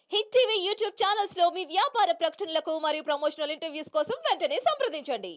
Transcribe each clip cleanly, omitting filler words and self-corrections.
Hit TV YouTube channels లో మీ వ్యాపార ప్రకటనలకు మరియు ప్రమోషనల్ ఇంటర్వ్యూస్ కోసం వెంటనే సంప్రదించండి.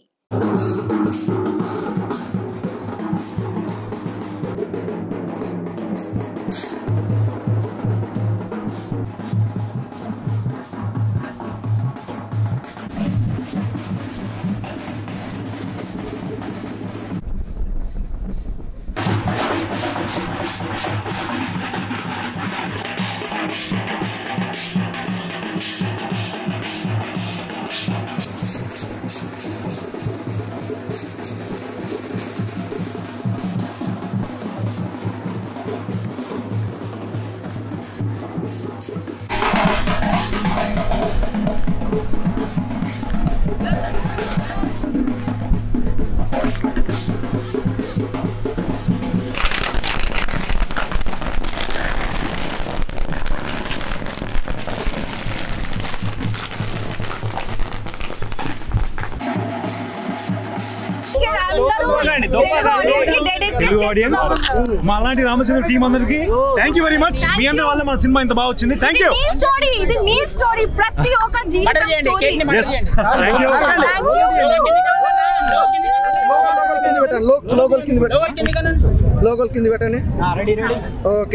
మాలాంటి రామచంద్ర టీం అందరికి థ్యాంక్ యూ వెరీ మచ్. మీ అందరి వల్ల మన సినిమా ఇంత బాగా వచ్చింది. Thank you. ఇది మీ స్టోరీ, ప్రతి ఒక్క జీవితం స్టోరీ. లోకల్ కింద పెట్టండి. Okay,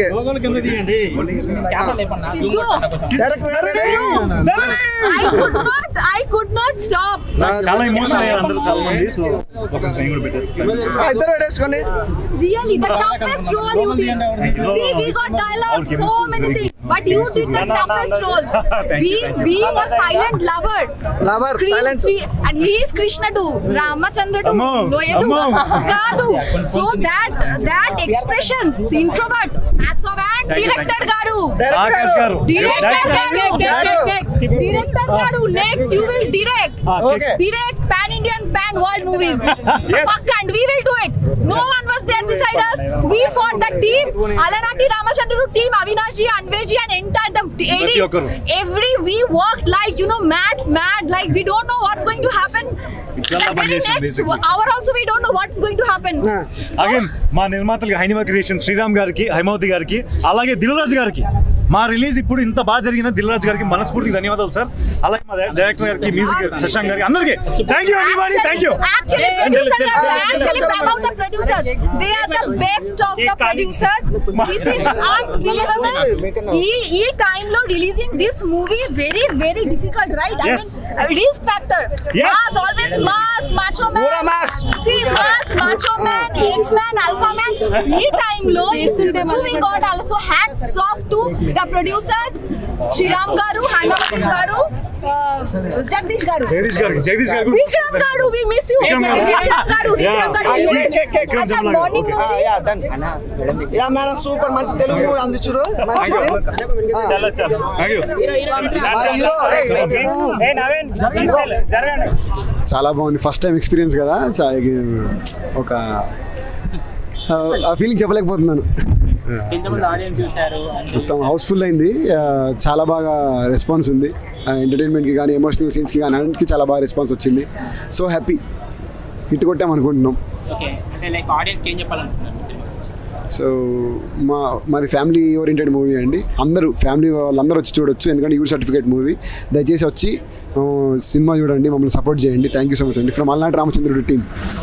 I could not stop. చాలా ఎమోషనల్ అయ్యారు అందరూ, చాలా మంది. సో ఒక టైం కూడా పెట్టేస్తాను. ఇద్దరు పెట్టేసుకోండి. Really, the toughest role you did. See, we got dialogue, so many things, but you did the toughest role. Being a silent lover, silent, and he is Krishna too, Ramachandra too, Loyedu Kadu. So that expressions, introvert, hats off, and director garu, next you will direct pan Indian, pan world movies. And we will do it. No one was there beside us. We fought the team, Alanaki Ramachandra team, Avinash ji, Anvesh ji, and entire the ADs. We worked like, mad, like we don't know what's going to happen. Next hour also we don't know what's going to happen. Again, మా నిర్మాతలకి హైనివా creation Sriram గారికి, హైమావతి గారికి, అలాగే దిల్ రాజు గారికి, మా release ఇప్పుడు ఇంత బాగా జరిగిందని దిల్ రాజు గారికి మనస్ఫూర్తిగా ధన్యవాదాలు సార్. అలాగే మా డైరెక్టర్ గారికి, మ్యూజిక్ శశాంక్ గారికి, అందరికీ thank you everybody. Thank you. Actually about the producers, they are the best of the producers. This is unbelievable. E time lo releasing this movie very very difficult, right? Yes. I mean, risk factor. Yes. Mass, always mass, macho man. Pura mass. See, mass, macho man, X-man, alpha man. E time lo this movie got also hats off to the producers, Shriram garu, Hanamati garu, Jagdish garu, Vikram garu, we miss you. Vikram garu. Acha morning nunchi. Yeah madam, super, మంచి తెలుగు అందించారు. చాలా బాగుంది. First time experience కదా, ఒక ఆ feeling చెప్పలేకపోతున్నాను. మొత్తం Housefull అయింది. చాలా బాగా రెస్పాన్స్ ఉంది. ఎంటర్టైన్మెంట్కి కానీ, ఎమోషనల్ సీన్స్కి కానీ అన్నింటికి చాలా బాగా రెస్పాన్స్ వచ్చింది. సో హ్యాపీ, హిట్ కొట్టాం అనుకుంటున్నాం. సో మాది ఫ్యామిలీ ఓరియంటెడ్ మూవీ అండి. ఫ్యామిలీ వాళ్ళందరూ వచ్చి చూడొచ్చు, ఎందుకంటే యూ సర్టిఫికేట్ మూవీ. దయచేసి వచ్చి సినిమా చూడండి, మమ్మల్ని సపోర్ట్ చేయండి. థ్యాంక్ యూ సో మచ్ అండి. From Alanati Ramachandrudu team.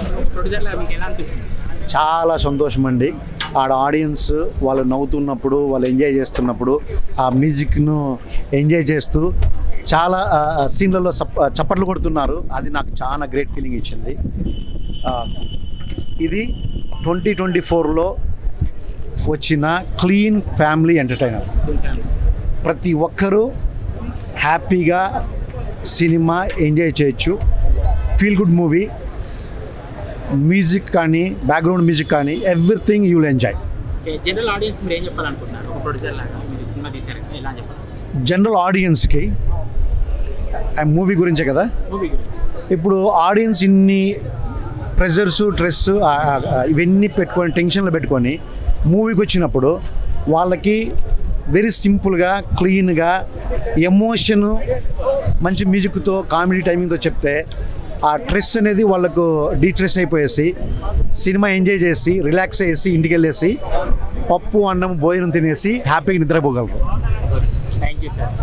చాలా సంతోషం అండి. ఆడ ఆడియన్స్ వాళ్ళు నవ్వుతున్నప్పుడు, వాళ్ళు ఎంజాయ్ చేస్తున్నప్పుడు, ఆ మ్యూజిక్ను ఎంజాయ్ చేస్తూ చాలా సీన్లలో చప్పట్లు కొడుతున్నారు. అది నాకు చాలా గ్రేట్ ఫీలింగ్ ఇచ్చింది. ఇది 2024లో వచ్చిన క్లీన్ ఫ్యామిలీ ఎంటర్టైనర్. ప్రతి ఒక్కరూ హ్యాపీగా సినిమా ఎంజాయ్ చేయొచ్చు. Feel good movie. మ్యూజిక్ కానీ, బ్యాక్గ్రౌండ్ మ్యూజిక్ కానీ, everything you will enjoy. General ఆడియన్స్కి మూవీ గురించే కదా. ఇప్పుడు ఆడియన్స్ ఇన్ని ప్రెజర్స్, స్ట్రెస్ ఇవన్నీ పెట్టుకొని, టెన్షన్లు పెట్టుకొని మూవీకి వచ్చినప్పుడు వాళ్ళకి వెరీ సింపుల్గా, క్లీన్గా, ఎమోషను మంచి మ్యూజిక్తో, కామెడీ టైమింగ్తో చెప్తే ఆ స్ట్రెస్ అనేది వాళ్ళకు డీస్ట్రెస్ అయిపోయేసి సినిమా ఎంజాయ్ చేసి రిలాక్స్ అయ్యేసి ఇంటికి వెళ్ళేసి పప్పు అన్నం భోజనం తినేసి హ్యాపీగా నిద్రపోగలరు. Thank you sir.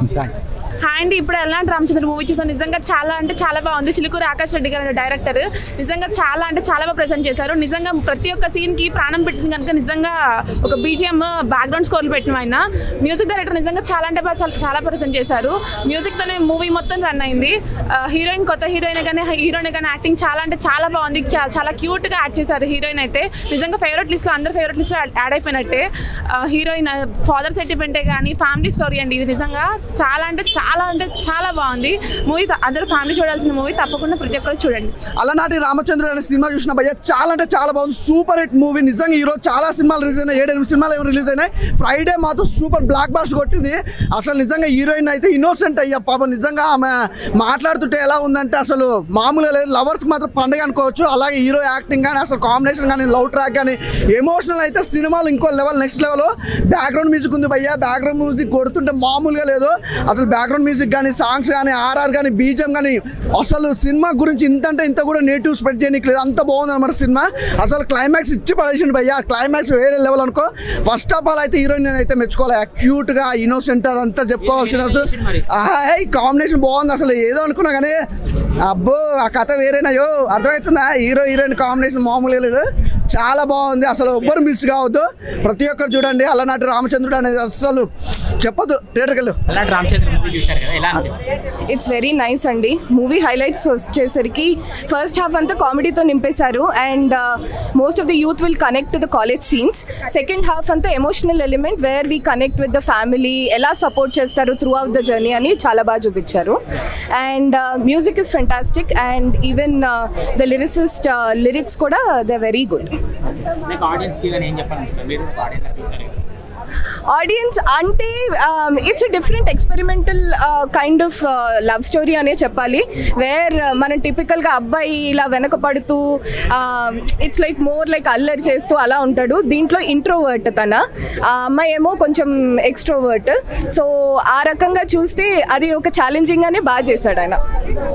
Thank you. Hi అండి, ఇప్పుడు ఎలాంటి రామచంద్ర మూవీ చూసాను. నిజంగా చాలా అంటే చాలా బాగుంది. చిలుకూరు ఆకాష్ రెడ్డి గారు డైరెక్టర్ నిజంగా చాలా అంటే చాలా బాగా ప్రెజెంట్ చేశారు. నిజంగా ప్రతి ఒక్క సీన్కి ప్రాణం పెట్టింది కనుక నిజంగా ఒక బీజిఎం బ్యాక్గ్రౌండ్ స్కోర్లు పెట్టిన ఆయన మ్యూజిక్ డైరెక్టర్ నిజంగా చాలా అంటే చాలా ప్రెజెంట్ చేశారు. మ్యూజిక్తోనే మూవీ మొత్తం రన్ అయింది. హీరోయిన్ కొత్త హీరోయిన్ కానీ యాక్టింగ్ చాలా అంటే చాలా బాగుంది. చాలా క్యూట్గా యాక్ట్ చేశారు హీరోయిన్ అయితే. నిజంగా ఫేవరెట్ లిస్ట్లో అందరు ఫేవరెట్ లిస్ట్లో యాడ్ అయిపోయినట్టే. హీరోయిన్ ఫాదర్ సెంటిమెంటే కానీ ఫ్యామిలీ స్టోరీ అండి ఇది. నిజంగా చాలా అంటే చాలా బాగుంది మూవీ. అందరూ ఫ్యామిలీ చూడాల్సిన మూవీ, తప్పకుండా ప్రతి ఒక్కరు చూడండి. అలనాటి రామచంద్రుడు అనే సినిమా చూసిన భయ్య చాలా అంటే చాలా బాగుంది. Super hit movie. నిజంగా ఈరోజు చాలా సినిమాలు రిలీజ్ అయినాయి, 7-8 సినిమాలు ఏమైనా రిలీజ్ అయినాయి. ఫ్రైడే మాత్రం సూపర్ బ్లాక్ బాస్టర్ కొట్టింది. అసలు నిజంగా హీరోయిన్ అయితే ఇన్నోసెంట్ అయ్యా పాపం. నిజంగా ఆమె మాట్లాడుతుంటే ఎలా ఉందంటే అసలు మామూలుగా లేదు. లవర్స్కి మాత్రం పండుగ అనుకోవచ్చు. అలాగే హీరో యాక్టింగ్ కానీ అసలు కాంబినేషన్ కానీ లవ్ ట్రాక్ కానీ ఎమోషనల్ అయితే సినిమాలు ఇంకో level, next level. Background music ఉంది భయ్య. బ్యాక్గ్రౌండ్ మ్యూజిక్ కొడుతుంటే మామూలుగా లేదు అసలు. బ్యాక్గ్రౌండ్ మ్యూజిక్ కానీ సాంగ్స్ కానీ ఆర్ఆర్ కానీ బీజిఎం కానీ అసలు సినిమా గురించి ఇంత కూడా నేటివ్ స్ప్రెడ్ చేయడానికి లేదు. అంత బాగుంది అనమాట సినిమా. అసలు క్లైమాక్స్ ఇచ్చి పడేసిండు భయ్య. క్లైమాక్స్ వేరే లెవెల్ అనుకో. ఫస్ట్ ఆఫ్ ఆల్ అయితే హీరోయిన్ అయితే మెచ్చుకోవాలి. క్యూట్గా ఇన్నోసెంట్ అదంతా చెప్పుకోవాల్సిన కాంబినేషన్ బాగుంది. అసలు ఏదో అనుకున్నా కానీ అబ్బో ఆ కథ వేరేనాయో అర్థమవుతుందా. హీరోయిన్ కాంబినేషన్ మామూలుగా లేదు. చాలా బాగుంది. అసలు ఎవ్వరు మిస్ కావద్దు, ప్రతి ఒక్కరు చూడండి. అలనాటి రామచంద్రుడు అనేది అసలు చెప్పొద్దు. థియేటర్కి వెళ్ళు. ఇట్స్ వెరీ నైస్ అండి. మూవీ హైలైట్స్ వచ్చేసరికి ఫస్ట్ హాఫ్ అంతా కామెడీతో నింపేశారు and most of the youth will connect to the college scenes. Second half అంతా emotional element where we connect with the family, ఎలా సపోర్ట్ చేస్తారు త్రూ అవుట్ ద జర్నీ అని చాలా బాగా చూపించారు. And music is fantastic and even the lyrics కూడా they very good. Audience అంటే it's a different experimental kind of love story అనే చెప్పాలి. వేర్ మనం టిపికల్గా అబ్బాయి ఇలా వెనక పడుతూ ఇట్స్ లైక్ మోర్ లైక్ అల్లరి చేస్తూ అలా ఉంటాడు. దీంట్లో ఇంట్రోవర్ట్ తన, అమ్మాయి ఏమో కొంచెం ఎక్స్ట్రోవర్ట్. సో ఆ రకంగా చూస్తే అది ఒక ఛాలెంజింగ్ అని బాగా చేశాడు ఆయన.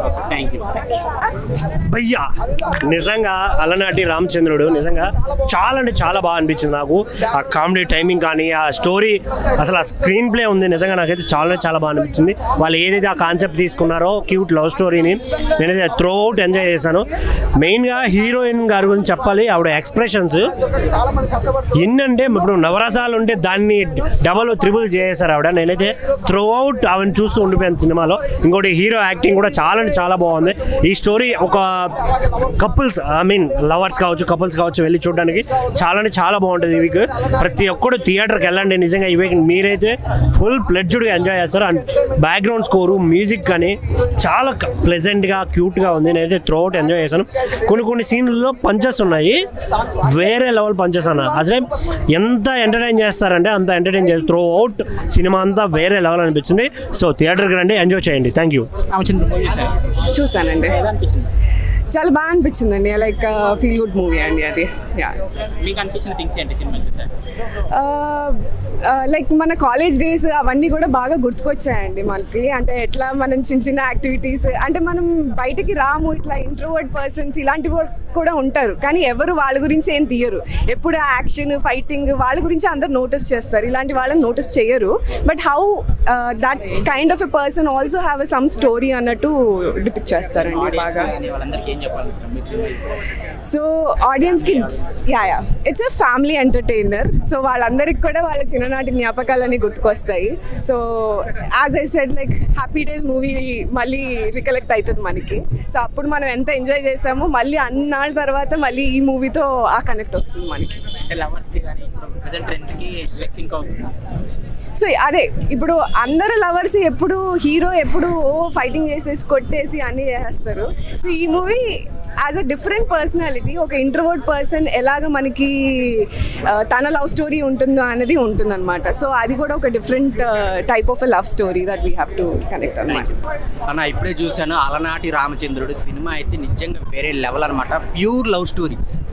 భయ్యా నిజంగా అలనాటి రామచంద్రుడు నిజంగా చాలా అంటే చాలా బాగా అనిపించింది నాకు. ఆ కామెడీ టైమింగ్ కానీ ఆ స్టోరీ అసలు ఆ స్క్రీన్ ప్లే ఉంది. నిజంగా నాకైతే చాలా బాగా అనిపించింది. వాళ్ళు ఏదైతే ఆ కాన్సెప్ట్ తీసుకున్నారో క్యూట్ లవ్ స్టోరీని నేనైతే త్రూ అవుట్ ఎంజాయ్ చేశాను. మెయిన్గా హీరోయిన్ గారి గురించి చెప్పాలి. ఆవిడ ఎక్స్ప్రెషన్స్ ఎన్నంటే ఇప్పుడు నవరసాలు ఉంటే దాన్ని డబల్ త్రిబుల్ చేసేసారు ఆవిడ. నేనైతే త్రూ అవుట్ ఆవిడని చూస్తూ ఉండిపోయాను సినిమాలో. ఇంకోటి హీరో యాక్టింగ్ కూడా చాలా బాగుంది. ఈ స్టోరీ ఒక కపుల్స్ లవర్స్ కావచ్చు కపుల్స్ కావచ్చు వెళ్ళి చూడడానికి చాలా బాగుంటుంది. ఈ వీక్ ప్రతి ఒక్కడు థియేటర్కి వెళ్ళండి. నిజంగా ఈ వీక్ మీరైతే ఫుల్ ప్లెడ్జ్డ్గా ఎంజాయ్ చేస్తారు. అండ్ బ్యాక్గ్రౌండ్ స్కోరు మ్యూజిక్ కానీ చాలా ప్లెజెంట్గా క్యూట్గా ఉంది. నేనైతే త్రూ అవుట్ ఎంజాయ్ చేశాను. కొన్ని సీన్లలో పంచెస్ ఉన్నాయి, వేరే లెవెల్ పంచెస్ అన్న. అసలే ఎంత ఎంటర్టైన్ చేస్తారంటే అంత ఎంటర్టైన్ చేస్తారు. త్రూ అవుట్ సినిమా అంతా వేరే లెవెల్ అనిపించింది. సో థియేటర్కి రండి, ఎంజాయ్ చేయండి. Thank you. చూసానండి, చాలా బాగా అనిపించిందండి. లైక్ ఫీల్ గుడ్ మూవీ అండి అది. లైక్ మన కాలేజ్ డేస్ అవన్నీ కూడా బాగా గుర్తుకొచ్చాయండి మనకి. అంటే ఎట్లా మనం చిన్న యాక్టివిటీస్ అంటే మనం బయటికి రాము, ఇట్లా ఇంట్రోవర్ట్ పర్సన్స్ ఇలాంటి కూడా ఉంటారు కానీ ఎవరు వాళ్ళ గురించి ఏం తీయరు. ఎప్పుడు యాక్షన్ ఫైటింగ్ వాళ్ళ గురించి అందరు నోటీస్ చేస్తారు, ఇలాంటి వాళ్ళని నోటీస్ చేయరు. But how that kind of a person also have a some story అన్నట్టు డిపిక్ట్ చేస్తారండి బాగా. సో ఆడియన్స్కి it's a family entertainer. So వాళ్ళందరికీ కూడా వాళ్ళ చిన్ననాటి జ్ఞాపకాలన్నీ గుర్తుకొస్తాయి. So as I said like happy days movie మళ్ళీ రికలెక్ట్ అవుతుంది మనకి. సో అప్పుడు మనం ఎంత ఎంజాయ్ చేసామో మళ్ళీ అన్నాళ్ళ తర్వాత మళ్ళీ ఈ మూవీతో ఆ కనెక్ట్ వస్తుంది మనకి. సో అదే ఇప్పుడు అందరు లవర్స్ ఎప్పుడు హీరో ఎప్పుడు ఫైటింగ్ చేసేసి కొట్టేసి అన్నీ చేసేస్తారు. సో ఈ movie as a different personality, ఒక ఇంట్రోవర్ట్ పర్సన్ ఎలాగ మనకి తన లవ్ స్టోరీ ఉంటుందో అనేది ఉంటుందన్నమాట. సో అది కూడా ఒక different type of a love story that we have to connect అన్నమాట. అన్న ఇప్పుడే చూశాను అలనాటి రామచంద్రుడు సినిమా అయితే నిజంగా వేరే లెవెల్ అనమాట. ప్యూర్ లవ్ స్టోరీ,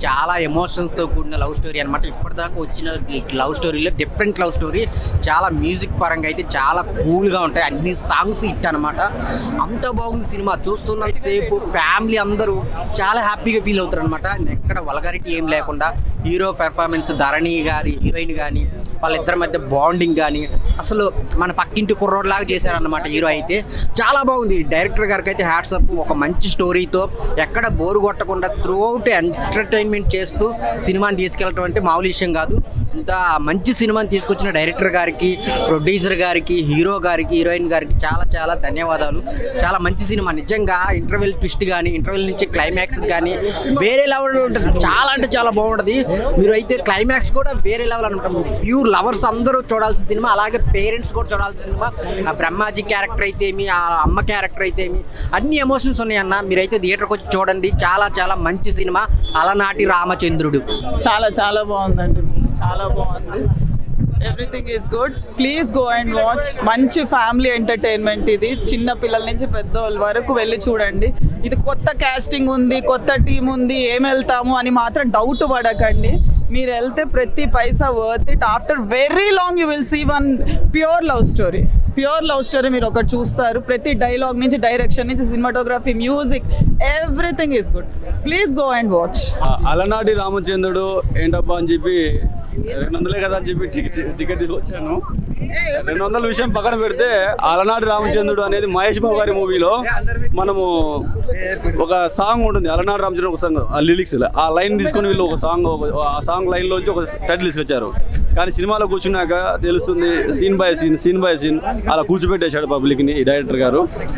చాలా ఎమోషన్స్తో కూడిన లవ్ స్టోరీ అనమాట. ఇప్పటిదాకా వచ్చిన లవ్ స్టోరీలో డిఫరెంట్ లవ్ స్టోరీ. చాలా మ్యూజిక్ పరంగా అయితే చాలా కూల్గా ఉంటాయి, అన్ని సాంగ్స్ హిట్ అనమాట. అంత బాగుంది సినిమా. చూస్తున్నంతసేపు ఫ్యామిలీ అందరూ చాలా హ్యాపీగా ఫీల్ అవుతారు అనమాట. ఎక్కడ వల్గారిటీ ఏం లేకుండా హీరో పెర్ఫార్మెన్స్, ధరణి గారి హీరోయిన్ కానీ వాళ్ళిద్దరి మధ్య బాండింగ్ కానీ అసలు మన పక్కింటి కుర్రోడ్లాగా చేశారన్నమాట హీరో అయితే. చాలా బాగుంది. డైరెక్టర్ గారికి అయితే హ్యాట్స్ అప్. ఒక మంచి స్టోరీతో ఎక్కడ బోరు కొట్టకుండా త్రూ అవుట్ ఎంటర్టైన్మెంట్ చేస్తూ సినిమాని తీసుకెళ్ళటం అంటే మామూలు విషయం కాదు. ఇంత మంచి సినిమాని తీసుకొచ్చిన డైరెక్టర్ గారికి, ప్రొడ్యూసర్ గారికి, హీరో గారికి, హీరోయిన్ గారికి చాలా చాలా ధన్యవాదాలు. చాలా మంచి సినిమా నిజంగా. ఇంటర్వెల్ ట్విస్ట్ కానీ, ఇంటర్వెల్ నుంచి క్లైమాక్స్ కానీ వేరే లెవెల్ ఉంటుంది. చాలా అంటే చాలా బాగుంటుంది. మీరు అయితే క్లైమాక్స్ కూడా వేరే లెవెల్ అనుకుంటాం. ప్యూర్ లవర్స్ అందరూ చూడాల్సిన సినిమా, అలాగే పేరెంట్స్ కూడా చూడాల్సిన సినిమా. ఆ బ్రహ్మాజీ క్యారెక్టర్ అయితే ఏమి, ఆ అమ్మ క్యారెక్టర్ అయితే ఏమి, అన్ని ఎమోషన్స్ ఉన్నాయన్న. మీరైతే థియేటర్కి వచ్చి చూడండి. చాలా చాలా మంచి సినిమా అలనాటి రామచంద్రుడు. చాలా చాలా బాగుందండి, చాలా బాగుంది. Everything is good. Please go and watch. మంచి ఫ్యామిలీ ఎంటర్టైన్మెంట్ ఇది. చిన్న పిల్లల నుంచి పెద్దవాళ్ళ వరకు వెళ్ళి చూడండి. ఇది కొత్త కాస్టింగ్ ఉంది, కొత్త టీం ఉంది, ఏం వెళ్తాము అని మాత్రం డౌట్ పడకండి. మీరు వెళ్తే ప్రతి పైసా worth it. After very long you will see one pure love story. Pure love story మీరు ఒకటి చూస్తారు. ప్రతి డైలాగ్ నుంచి, డైరెక్షన్ నుంచి, cinematography, music, everything is good. Please go and watch. Alanati Ramachandrudu ఏంటబ్బా అని చెప్పి 200 కదా అని చెప్పి టికెట్ తీసుకొచ్చాను. 200 విషయం పక్కన పెడితే అలనాటి రామచంద్రుడు అనేది మహేష్ బాబు గారి మూవీలో మనము ఒక సాంగ్ ఉంటుంది. అలనాటి రామచంద్రుడు ఒక సాంగ్, ఆ లిరిక్స్ ఆ లైన్ తీసుకొని వీళ్ళు ఒక సాంగ్, ఆ సాంగ్ లైన్లోంచి ఒక టైటిల్ తీసుకొచ్చారు. కానీ సినిమాలో కూర్చున్నాక తెలుస్తుంది సీన్ బై సీన్ అలా కూర్చోబెట్టేశాడు పబ్లిక్ని ఈ డైరెక్టర్ గారు.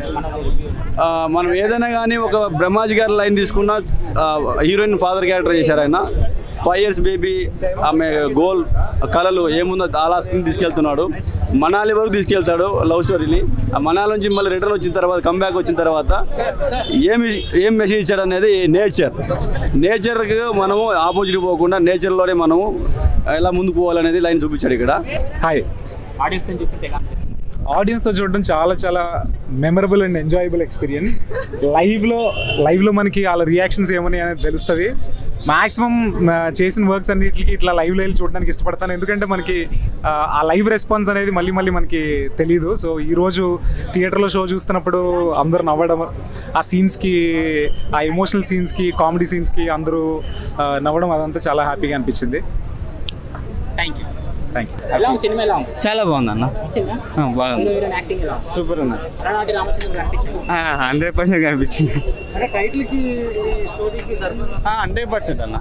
మనం ఏదైనా కానీ ఒక బ్రహ్మాజీ గారి లైన్ తీసుకున్న హీరోయిన్ ఫాదర్ క్యారెక్టర్ చేశారు ఆయన. 5 years బేబీ, ఆమె గోల్ కళలు ఏముందో అలా స్క్రీన్ తీసుకెళ్తున్నాడు. మనాలి వరకు తీసుకెళ్తాడు లవ్ స్టోరీని. ఆ మనాలి నుంచి మళ్ళీ రిటర్న్ వచ్చిన తర్వాత, కంబ్యాక్ వచ్చిన తర్వాత ఏం మెసేజ్ ఇచ్చాడు అనేది నేచర్కి మనము ఆపోజిట్ పోకుండా నేచర్లోనే మనము ఎలా ముందుకు పోవాలనేది లైన్ చూపించాడు ఇక్కడ. హాయ్, ఆడియన్స్తో చూడడం చాలా చాలా మెమరబుల్ అండ్ ఎంజాయబుల్ ఎక్స్పీరియన్స్. లైవ్లో మనకి వాళ్ళ రియాక్షన్స్ ఏమని అనేది తెలుస్తుంది. మ్యాక్సిమం చేసిన వర్క్స్ అన్నిటికి ఇట్లా లైవ్లో వెళ్ళి చూడడానికి ఇష్టపడతాను. ఎందుకంటే మనకి ఆ లైవ్ రెస్పాన్స్ అనేది మళ్ళీ మనకి తెలియదు. సో ఈరోజు థియేటర్లో షో చూస్తున్నప్పుడు అందరూ నవ్వడం, ఆ సీన్స్కి, ఆ ఎమోషనల్ సీన్స్కి, కామెడీ సీన్స్కి అందరూ నవ్వడం, అదంతా చాలా హ్యాపీగా అనిపించింది. Thank you. చాలా బాగుంది అన్న. బాగుంది, సూపర్ ఉంది. 100% కనిపించింది. 100% అన్న.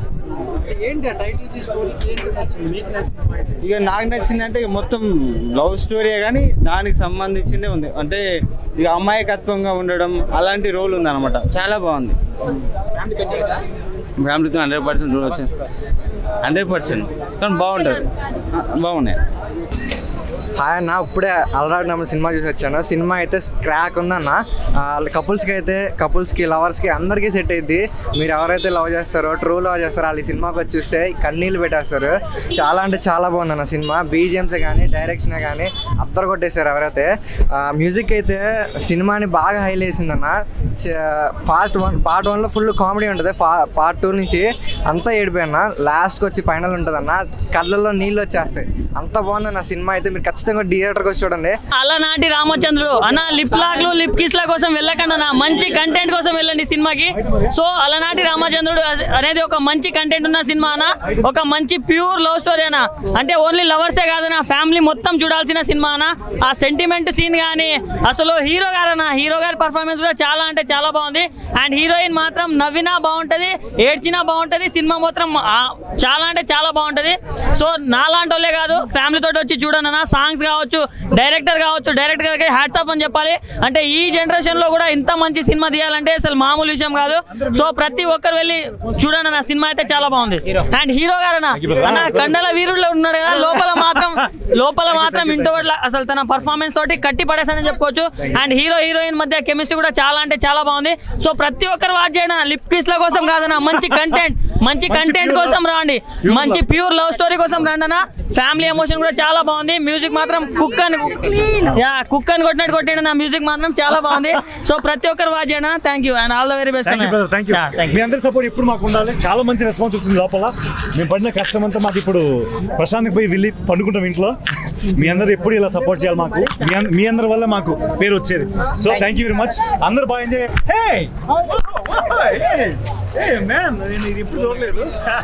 ఇక నాకు నచ్చిందంటే మొత్తం లవ్ స్టోరీయే కానీ దానికి సంబంధించిందే ఉంది. అంటే ఇక అమాయకత్వంగా ఉండడం అలాంటి రోల్ ఉంది అనమాట. చాలా బాగుంది. ఫ్యామిలీతో 100% చూడవచ్చు. 100% కానీ బాగున్నాయి. హాయ్ అన్న, ఇప్పుడే అలనాటి రామ సినిమా చూసి వచ్చాను. సినిమా అయితే క్రాక్ ఉందన్న. కపుల్స్కి లవర్స్కి అందరికీ సెట్ అయ్యింది. మీరు ఎవరైతే లవ్ చేస్తారో, ట్రూ లవ్ చేస్తారో వాళ్ళు ఈ సినిమాకి వచ్చి చూస్తే కన్నీళ్ళు పెట్టేస్తారు. చాలా అంటే చాలా బాగుందన్న సినిమా. బీజిఎమ్సే కానీ, డైరెక్షనే కానీ అద్దరు కొట్టేశారు ఎవరైతే. మ్యూజిక్ అయితే సినిమాని బాగా హైలైట్ చేసిందన్న. పార్ట్ 1లో ఫుల్ కామెడీ ఉంటుంది. పార్ట్ 2 నుంచి అంతా ఏడిపోయన్న. లాస్ట్కి వచ్చి ఫైనల్ ఉంటుందన్న, కళ్ళల్లో నీళ్ళు వచ్చేస్తాయి. అంత బాగుందన్న సినిమా అయితే. మీరు ఖచ్చితంగా థియేటర్కి వచ్చి చూడండి. అలనాటి రామచంద్రుడు అన్న, లిప్ లాక్లు, లిప్ కిస్ల కోసం వెళ్ళకండి అన్న, మంచి కంటెంట్ కోసం వెళ్ళండి సినిమాకి. సో అలనాటి రామచంద్రుడు అనేది ఒక మంచి కంటెంట్ ఉన్న సినిమా అన్న. ఒక మంచి ప్యూర్ లవ్ స్టోరీ అన్న. అంటే ఓన్లీ లవర్సే కాదన్న, ఫ్యామిలీ మొత్తం చూడాల్సిన సినిమా అన్న. ఆ సెంటిమెంట్ సీన్ కానీ, అసలు హీరో గారి పర్ఫార్మెన్స్ కూడా చాలా అంటే చాలా బాగుంది. అండ్ హీరోయిన్ మాత్రం నవ్వినా బాగుంటది, ఏడ్చినా బాగుంటది. సినిమా మాత్రం చాలా అంటే చాలా బాగుంటది. సో నాలాంటి వాళ్ళే కాదు, ఫ్యామిలీతో వచ్చి చూడండి అన్న. సాంగ్స్ కావచ్చు, డైరెక్టర్ గారికి హ్యాట్స్ ఆఫ్ అని చెప్పాలి. అంటే ఈ జనరేషన్ లో కూడా ఇంత మంచి సినిమా తీయాలంటే అసలు మామూలు విషయం కాదు. సో ప్రతి ఒక్కరు వెళ్ళి చూడండి అన్న, సినిమా అయితే చాలా బాగుంది. అండ్ హీరో గారు అన్న కండల వీరుల్లో ఉన్నాడు కదా, లోపల మాత్రం ఇంటోవర్డ్ అసలు తన పర్ఫార్మెన్స్ తోటి కట్టి పడేసానని చెప్పుకోవచ్చు. అండ్ హీరోయిన్ మధ్య కెమిస్ట్రీ కూడా చాలా అంటే చాలా బాగుంది. సో ప్రతి ఒక్కరు వాచ్ చేయడం. లిప్ కిస్ల కోసం కాదన్న, మంచి కంటెంట్ కోసం రాండి, మంచి ప్యూర్ లవ్ స్టోరీ కోసం రండి అన్న. ఫ్యామిలీ ఎమోషన్ కూడా చాలా బాగుంది. మ్యూజిక్ మాత్రం కుక్ అని కొట్టినట్టు కొట్టాడు. నా మ్యూజిక్ మాత్రం చాలా బాగుంది. సో ప్రతి ఒక్కరు వాచ్ చేయండి. Thank you and all the very best. మీ అందరి సపోర్ట్ ఇప్పుడు మాకు ఉండాలి. చాలా మంచి రెస్పాన్స్ వచ్చింది లోపల. మేము పడిన కష్టం అంతా మాకు ఇప్పుడు ప్రశాంత్కి పోయి వెళ్ళి పండుకుంటాం ఇంట్లో. మీ అందరూ ఎప్పుడు ఇలా సపోర్ట్ చేయాలి మాకు. మీ అందరి వల్ల మాకు పేరు వచ్చేది. So thank you very much. అందరూ బాగా ఎంజాయ్. నేను ఇప్పుడు చూడలేదు.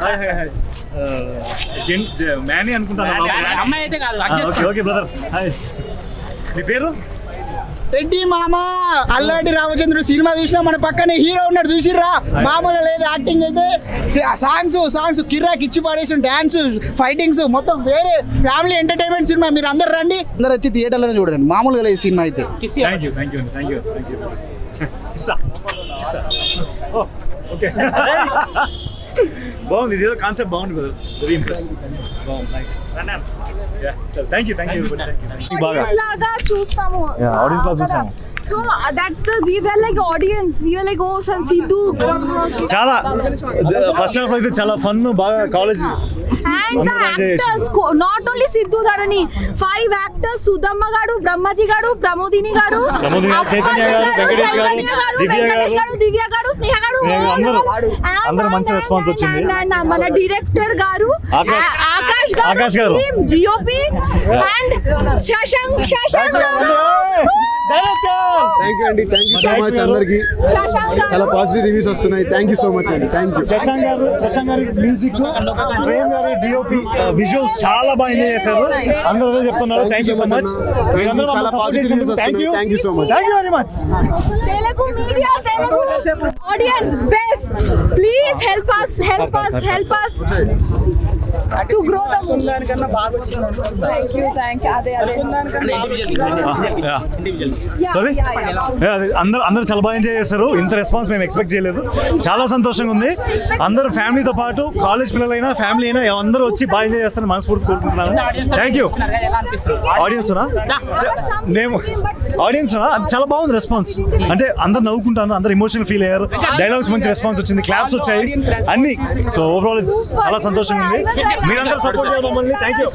మ్యానీ అనుకుంటాను. Okay brother. మీ పేరు? రెడ్డి మామ. అల్లాటి రామచంద్రుడు సినిమా చూసినా మన పక్కనే హీరో ఉన్నాడు, చూసిర్రా? మామూలు లేదు యాక్టింగ్ అయితే. సాంగ్స్ కిర్రాక్ ఇచ్చి పడేసి, డాన్స్, ఫైటింగ్స్ మొత్తం వేరే ఫ్యామిలీ ఎంటర్టైన్మెంట్ సినిమా. మీరు అందరు రండి, అందరు వచ్చి థియేటర్లో చూడండి. మామూలుగా లేదు సినిమా అయితే. బాగుంది. ఇదేదో కాన్సెప్ట్ బాగుంది బ్రదర్. Very impressed. బాగుంది. నైస్. Thank you. బాగా లాగా చూస్తాము. ఆడియన్స్ లాగా చూస్తాము. So that's we were like audience. We were like, oh son Sidhu. చాలా ఫస్ట్ హాఫ్ అయితే చాలా ఫన్, బాగా college. And the actors, not only Sidhu Dharani, 5 actors: Sudamma garu, Brahmaji garu, Pramodini garu, Chaitanya garu, Venkatesh garu, Divya garu, Sneha garu. అందరూ మంచి response వచ్చింది. మన director గారు ఆకాష్ గారు, DOP and శశాంక్ గారు. థ్యాంక్ యూ అండి. థ్యాంక్ యూ సో మచ్ అందరికి. చాలా పాజిటివ్ రివ్యూస్ వస్తున్నాయి. థ్యాంక్ యూ సో మచ్ అండి. Thank you. శశాంక్ గారి మ్యూజిక్, ప్రేమ్ గారి DOP, విజువల్స్ చాలా బాగా ఎంజాయ్ చేశారు. అందరూ అదే చెప్తున్నారు. Thank you so much. చాలా పాజిటివ్ రివ్యూస్ వస్తున్నాయి. Thank you so much. Thank you very much. Telugu media, Telugu audience best. Please help us to grow the movie. Thank you. అదే sorry. అందరూ చాలా బాగా ఎంజాయ్ చేశారు. ఇంత రెస్పాన్స్ మేము expect చేయలేదు. చాలా సంతోషంగా ఉంది. అందరూ ఫ్యామిలీతో పాటు కాలేజ్ పిల్లలైనా ఫ్యామిలీ అయినా అందరూ వచ్చి బాగా ఎంజాయ్ చేస్తారని మనస్ఫూర్తి కోరుకుంటున్నాను. Thank you. ఆడియన్స్ చాలా బాగుంది రెస్పాన్స్. అంటే అందరు నవ్వుకుంటాను, అందరు ఎమోషనల్ ఫీల్ అయ్యారు. డైలాగ్స్ మంచి రెస్పాన్స్ వచ్చింది, క్లాప్స్ వచ్చాయి అన్ని. సో ఓవరాల్ చాలా సంతోషంగా ఉంది. మీరందరూ సపోర్ట్ చేయాలి మమ్మల్ని. Thank you.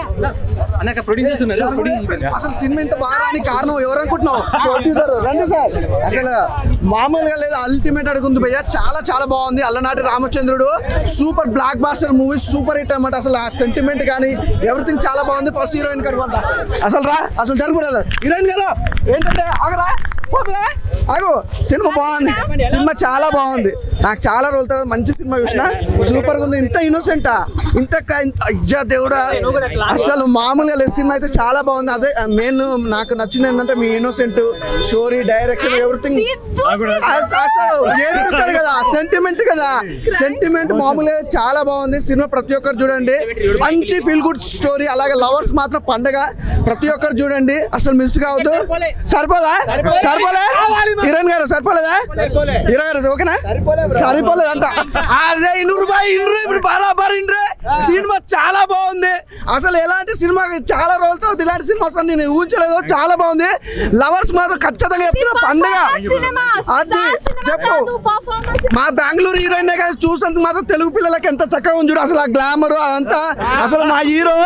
అసలు సినిమా ఇంత బాగా రాని కారణం ఎవరు అనుకుంటున్నావు? రండి సార్. అసలు మామూలుగా లేదు, అల్టిమేట్ అడుగుంది భయ్య. చాలా బాగుంది. Alanati Ramachandrudu super blockbuster movie, super hit అనమాట. అసలు ఆ సెంటిమెంట్ కానీ ఎవ్రీథింగ్ చాలా బాగుంది. ఫస్ట్ హీరోయిన్ కనుక అసలు జరుగుతుంది. హీరోయిన్ గారు ఏంటంటే ఆగరా ఆగు. సినిమా బాగుంది. సినిమా చాలా బాగుంది. నాకు చాలా రోజుల తర్వాత మంచి సినిమా చూసిన. సూపర్ గా ఉంది. ఇంత ఇన్నోసెంటా, ఇంత అయ్యా దేవుడా, అసలు మామూలుగా లేదు. సినిమా అయితే చాలా బాగుంది. అదే మెయిన్ నాకు నచ్చింది ఏంటంటే మీ ఇన్నోసెంట్ స్టోరీ, డైరెక్షన్, ఎవ్రీథింగ్. అసలు ఏడిపిస్తారు కదా, సెంటిమెంట్ మామూలుగా చాలా బాగుంది. సినిమా ప్రతి ఒక్కరు చూడండి. మంచి ఫీల్ గుడ్ స్టోరీ. అలాగే లవర్స్ మాత్రం పండగ. ప్రతి ఒక్కరు చూడండి, అసలు మిస్ కావద్దు. సరిపోదా? హీరోయిన్ గారు సరిపోలేదా? హీరో గారు ఓకేనా? సరిపోలేదంట. అరే ఇప్పుడు బరాబర్ సినిమా చాలా బాగుంది. అసలు ఎలాంటి సినిమా చాలా రోజులతో ఇలాంటి సినిమా వస్తుంది నేను ఊహించలేదు. చాలా బాగుంది. లవర్స్ మాత్రం ఖచ్చితంగా చెప్తున్నా పండుగ. చెప్పు, మా బెంగళూరు హీరోయిన్ కానీ చూసినందుకు మాత్రం తెలుగు పిల్లలకి ఎంత చక్కగా ఉంది. అసలు ఆ గ్లామర్ అదంతా అసలు మా హీరో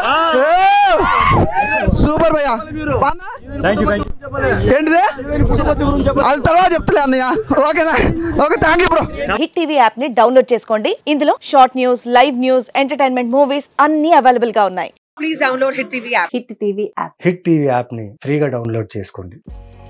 సూపర్ భయ్యా. ఏంటిదే అది తర్వాత చెప్తలే అన్నయ్య. ఓకేనా? Okay, thank you bro. Hit TV app ని డౌన్లోడ్ చేసుకోండి. ఇందులో short news, live news, entertainment movies అన్ని అవైలబుల్ గా ఉన్నాయి. Please download hit TV app. Hit TV app ని ఫ్రీగా డౌన్లోడ్ చేసుకోండి.